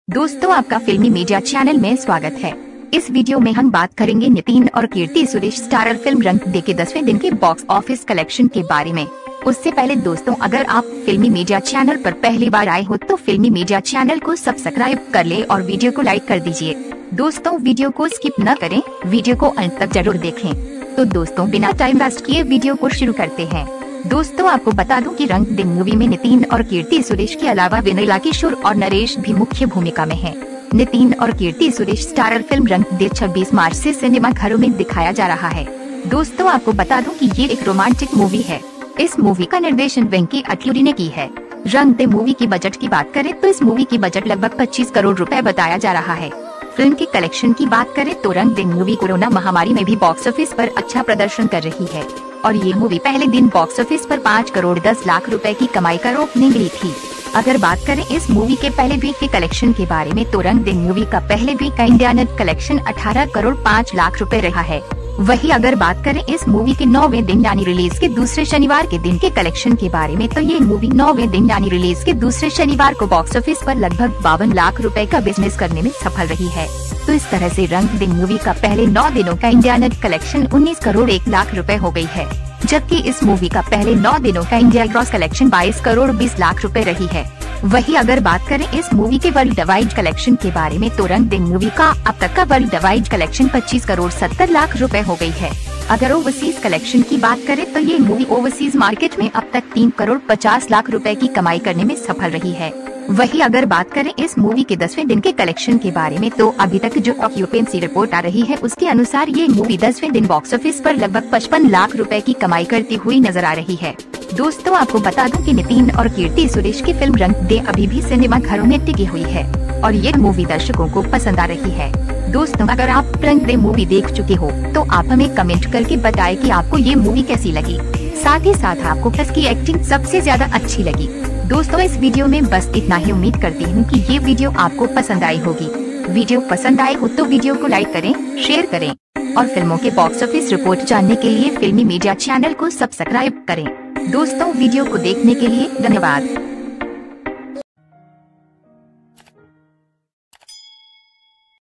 दोस्तों, आपका फिल्मी मीडिया चैनल में स्वागत है। इस वीडियो में हम बात करेंगे नितिन और कीर्ति सुरेश स्टारर फिल्म रंग दे के 10वें दिन के बॉक्स ऑफिस कलेक्शन के बारे में। उससे पहले दोस्तों, अगर आप फिल्मी मीडिया चैनल पर पहली बार आए हो तो फिल्मी मीडिया चैनल को सब्सक्राइब कर ले और वीडियो को लाइक कर दीजिए। दोस्तों, वीडियो को स्किप न करें, वीडियो को अंत तक जरूर देखें। तो दोस्तों, बिना टाइम वेस्ट किए वीडियो को शुरू करते हैं। दोस्तों, आपको बता दूं कि रंग दे मूवी में नितिन और कीर्ति सुरेश के अलावा वेनिला किशोर और नरेश भी मुख्य भूमिका में हैं। नितिन और कीर्ति सुरेश स्टारर फिल्म रंग दे 26 मार्च से सिनेमा घरों में दिखाया जा रहा है। दोस्तों, आपको बता दूं कि ये एक रोमांटिक मूवी है। इस मूवी का निर्देशन वेंकी अट्लूरी ने की है। रंग दे मूवी की बजट की बात करें तो इस मूवी की बजट लगभग 25 करोड़ रुपए बताया जा रहा है। फिल्म के कलेक्शन की बात करें तो रंग दे मूवी कोरोना महामारी में भी बॉक्स ऑफिस पर अच्छा प्रदर्शन कर रही है और ये मूवी पहले दिन बॉक्स ऑफिस पर 5 करोड़ 10 लाख रुपए की कमाई कर ओपनिंग ली थी। अगर बात करें इस मूवी के पहले वीक के कलेक्शन के बारे में तो रंग दे मूवी का पहले वीक का India net collection 18 crore 5 lakh रुपए रहा है। वहीं अगर बात करें इस मूवी के 9वें दिन यानी रिलीज के दूसरे शनिवार के दिन के कलेक्शन के बारे में तो ये मूवी 9वें दिन यानी रिलीज के दूसरे शनिवार को बॉक्स ऑफिस पर लगभग 52 लाख रुपए का बिजनेस करने में सफल रही है। तो इस तरह से रंग दे मूवी का पहले 9 दिनों का India net collection 19 crore 1 lakh रुपए हो गई है, जबकि इस मूवी का पहले 9 दिनों का India gross collection 22 crore 20 lakh रुपए रही है। वहीं अगर बात करें इस मूवी के वर्ल्ड वाइड कलेक्शन के बारे में तो रंग दे मूवी का अब तक का worldwide collection 25 crore 70 lakh रुपए हो गई है। अगर ओवरसीज कलेक्शन की बात करें तो ये मूवी ओवरसीज मार्केट में अब तक 3 करोड़ 50 लाख रुपए की कमाई करने में सफल रही है। वहीं अगर बात करें इस मूवी के 10वें दिन के कलेक्शन के बारे में तो अभी तक जो ऑक्यूपेंसी रिपोर्ट आ रही है उसके अनुसार ये मूवी 10वें दिन बॉक्स ऑफिस पर लगभग 55 लाख रुपए की कमाई करती हुई नजर आ रही है। दोस्तों, आपको बता दूं कि नितिन और कीर्ति सुरेश की फिल्म रंग दे अभी भी सिनेमा घरों में टिकी हुई है और ये मूवी दर्शकों को पसंद आ रही है। दोस्तों, अगर आप रंग दे मूवी देख चुके हो तो आप हमें कमेंट करके बताएं कि आपको ये मूवी कैसी लगी। साथ ही साथ आपको किसकी एक्टिंग सबसे ज्यादा अच्छी लगी। दोस्तों, इस वीडियो में बस इतना ही। उम्मीद करती हूँ कि ये वीडियो आपको पसंद आई होगी। वीडियो पसंद आए हो तो वीडियो को लाइक करें, शेयर करें और फिल्मों के बॉक्स ऑफिस रिपोर्ट जानने के लिए फिल्मी मीडिया चैनल को सब्सक्राइब करें। दोस्तों, वीडियो को देखने के लिए धन्यवाद।